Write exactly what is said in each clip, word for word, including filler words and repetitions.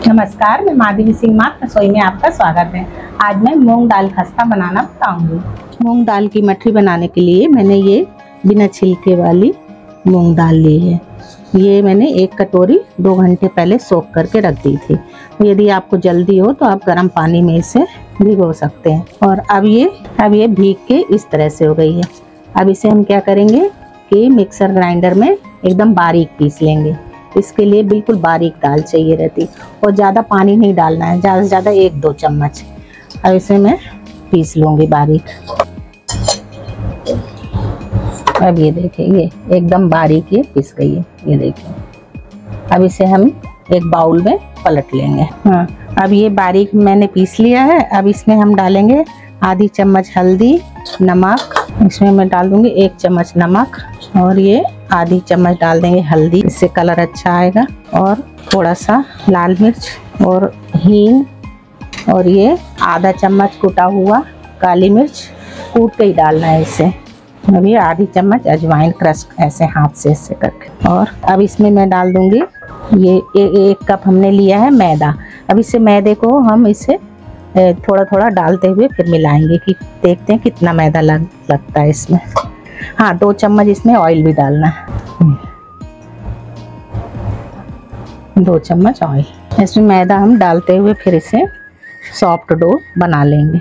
नमस्कार, मैं माधवी सिंह मात रसोई में आपका स्वागत है। आज मैं मूंग दाल खस्ता बनाना बताऊंगी। मूंग दाल की मठरी बनाने के लिए मैंने ये बिना छिलके वाली मूंग दाल ली है। ये मैंने एक कटोरी दो घंटे पहले सोख करके रख दी थी। यदि आपको जल्दी हो तो आप गर्म पानी में इसे भिगो सकते हैं। और अब ये अब ये भीग के इस तरह से हो गई है। अब इसे हम क्या करेंगे कि मिक्सर ग्राइंडर में एकदम बारीक पीस लेंगे। इसके लिए बिल्कुल बारीक दाल चाहिए रहती और ज़्यादा पानी नहीं डालना है, ज़्यादा से ज़्यादा एक दो चम्मच। अब इसे मैं पीस लूँगी बारीक। अब ये देखिए, ये एकदम बारीक ये पिस गई है, ये देखिए। अब इसे हम एक बाउल में पलट लेंगे। हाँ, अब ये बारीक मैंने पीस लिया है। अब इसमें हम डालेंगे आधी चम्मच हल्दी, नमक। इसमें मैं डाल दूँगी एक चम्मच नमक और ये आधी चम्मच डाल देंगे हल्दी, इससे कलर अच्छा आएगा। और थोड़ा सा लाल मिर्च और हींग और ये आधा चम्मच कुटा हुआ काली मिर्च, कूट के ही डालना है इसे। अब ये आधी चम्मच अजवाइन क्रश ऐसे हाथ से ऐसे करके। और अब इसमें मैं डाल दूंगी ये ए, एक कप हमने लिया है मैदा। अब इसे मैदे को हम इसे थोड़ा थोड़ा डालते हुए फिर मिलाएंगे कि देखते हैं कितना मैदा लग लगता है इसमें। हाँ, दो चम्मच इसमें ऑयल भी डालना है, दो चम्मच ऑयल। इसमें मैदा हम डालते हुए फिर इसे सॉफ्ट डो बना लेंगे।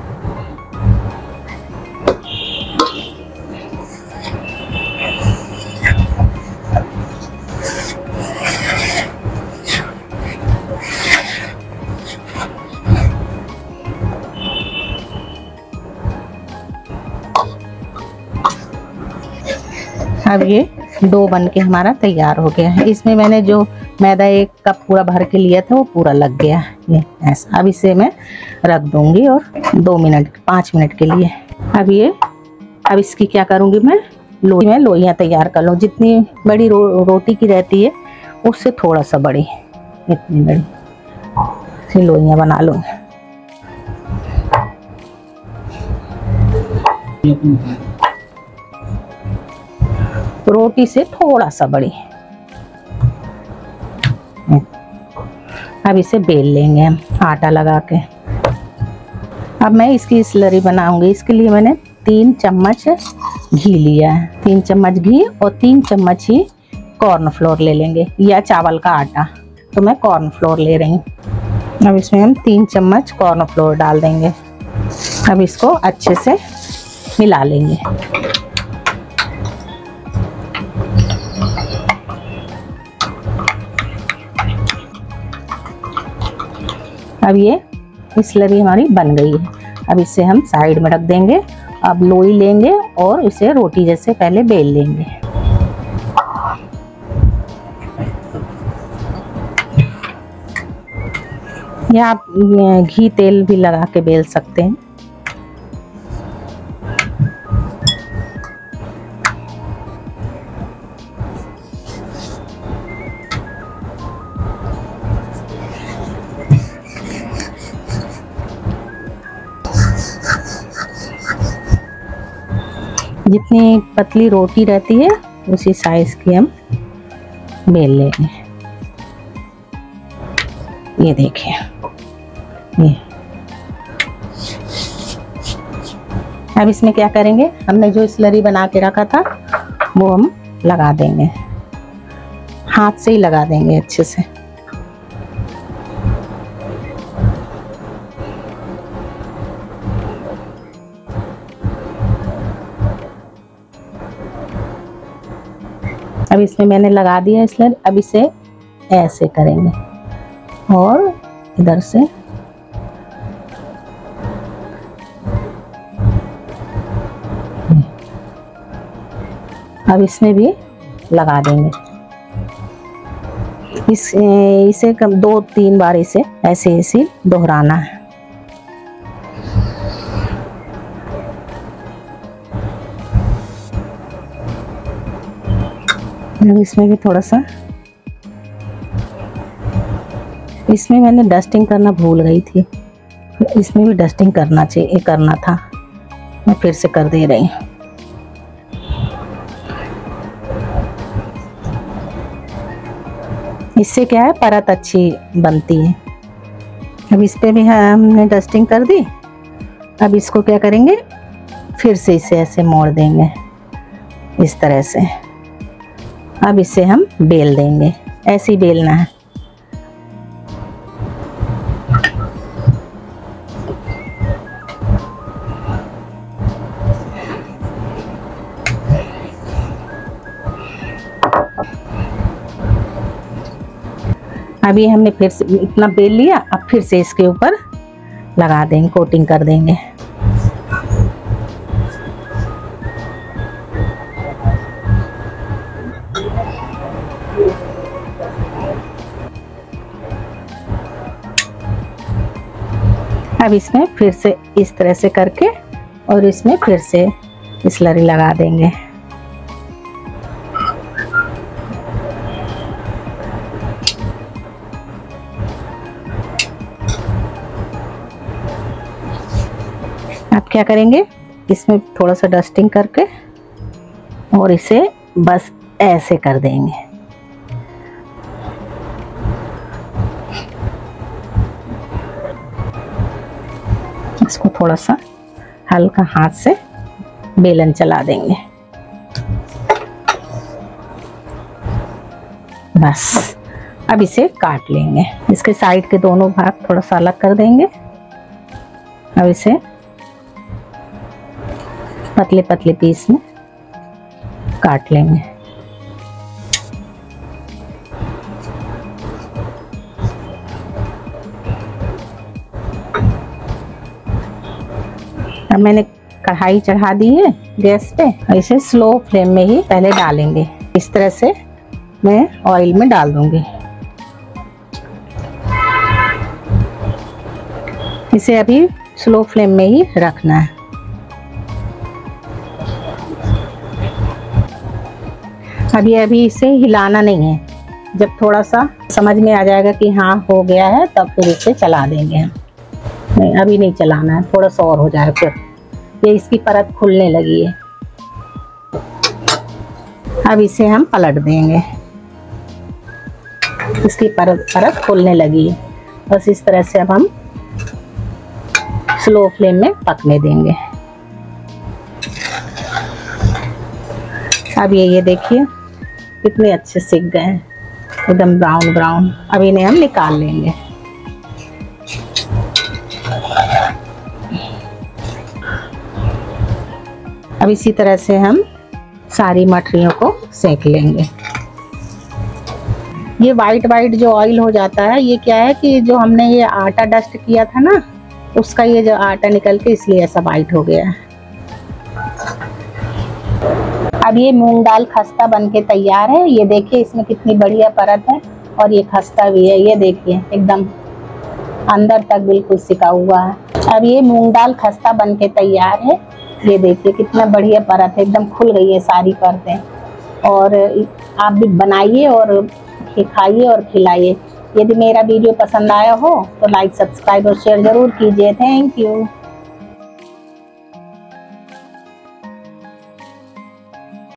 अब ये डो बन के हमारा तैयार हो गया है। इसमें मैंने जो मैदा एक कप पूरा भर के लिया था वो पूरा लग गया ये ऐसा। अब इसे मैं रख दूंगी और दो मिनट पाँच मिनट के लिए। अब ये अब इसकी क्या करूंगी मैं लोई में लोइयाँ तैयार कर लूँ। जितनी बड़ी रो, रोटी की रहती है उससे थोड़ा सा बड़ी, इतनी बड़ी सी लोइयाँ बना लूँ। रोटी से थोड़ा सा बड़ी। अब इसे बेल लेंगे हम आटा लगा के। अब मैं इसकी स्लरी बनाऊंगी। इसके लिए मैंने तीन चम्मच घी लिया है, तीन चम्मच घी और तीन चम्मच ही कॉर्नफ्लोर ले लेंगे या चावल का आटा। तो मैं कॉर्नफ्लोर ले रही हूँ। अब इसमें हम तीन चम्मच कॉर्नफ्लोर डाल देंगे। अब इसको अच्छे से मिला लेंगे। अब ये स्लरी हमारी बन गई है। अब इसे हम साइड में रख देंगे। अब लोई लेंगे और इसे रोटी जैसे पहले बेल लेंगे। या आप घी तेल भी लगा के बेल सकते हैं। जितनी पतली रोटी रहती है उसी साइज की हम बेल लेंगे। ये देखिए, ये अब इसमें क्या करेंगे, हमने जो स्लरी बना के रखा था वो हम लगा देंगे, हाथ से ही लगा देंगे अच्छे से। अब इसमें मैंने लगा दिया स्लरी। अब इसे ऐसे करेंगे और इधर से अब इसमें भी लगा देंगे। इस इसे कम दो तीन बार इसे ऐसे ऐसे दोहराना है। इसमें भी थोड़ा सा, इसमें मैंने डस्टिंग करना भूल गई थी, इसमें भी डस्टिंग करना चाहिए करना था। मैं फिर से कर दे रही हूँ। इससे क्या है, परत अच्छी बनती है। अब इस पे भी हमने डस्टिंग कर दी। अब इसको क्या करेंगे, फिर से इसे ऐसे मोड़ देंगे इस तरह से। अब इसे हम बेल देंगे, ऐसे ही बेलना है। अभी हमने फिर से इतना बेल लिया, अब फिर से इसके ऊपर लगा देंगे, कोटिंग कर देंगे। अब इसमें फिर से इस तरह से करके और इसमें फिर से स्लरी लगा देंगे। अब क्या करेंगे, इसमें थोड़ा सा डस्टिंग करके और इसे बस ऐसे कर देंगे। इसको थोड़ा सा हल्का हाथ से बेलन चला देंगे, बस। अब इसे काट लेंगे। इसके साइड के दोनों भाग थोड़ा सा अलग कर देंगे। अब इसे पतले पतले पीस में काट लेंगे। अब मैंने कढ़ाई चढ़ा दी है गैस पे, इसे स्लो फ्लेम में ही पहले डालेंगे। इस तरह से मैं ऑयल में डाल दूंगी। इसे अभी स्लो फ्लेम में ही रखना है। अभी अभी इसे हिलाना नहीं है। जब थोड़ा सा समझ में आ जाएगा कि हाँ हो गया है, तब फिर इसे चला देंगे हम। नहीं, अभी नहीं चलाना है, थोड़ा सा और हो जाए फिर ये इसकी परत खुलने लगी है। अब इसे हम पलट देंगे। इसकी परत परत खुलने लगी है। बस इस तरह से अब हम स्लो फ्लेम में पकने देंगे। अब ये ये देखिए कितने अच्छे सिक गए हैं, एकदम ब्राउन ब्राउन। अब इन्हें हम निकाल लेंगे। अब इसी तरह से हम सारी मठरियों को सेक लेंगे। ये वाइट वाइट जो ऑयल हो जाता है, ये क्या है कि जो हमने ये आटा डस्ट किया था ना, उसका ये जो आटा निकल के इसलिए ऐसा वाइट हो गया है। अब ये मूंग दाल खस्ता बनके तैयार है। ये देखिए इसमें कितनी बढ़िया परत है और ये खस्ता भी है। ये देखिए एकदम अंदर तक बिल्कुल सिका हुआ है। अब ये मूंग दाल खस्ता बनके तैयार है। ये देखिए कितना बढ़िया परत है, एकदम खुल गई है सारी परतें। और आप भी बनाइए और खाइए और खिलाइए। यदि मेरा वीडियो पसंद आया हो तो लाइक, सब्सक्राइब और शेयर जरूर कीजिए। Thank you.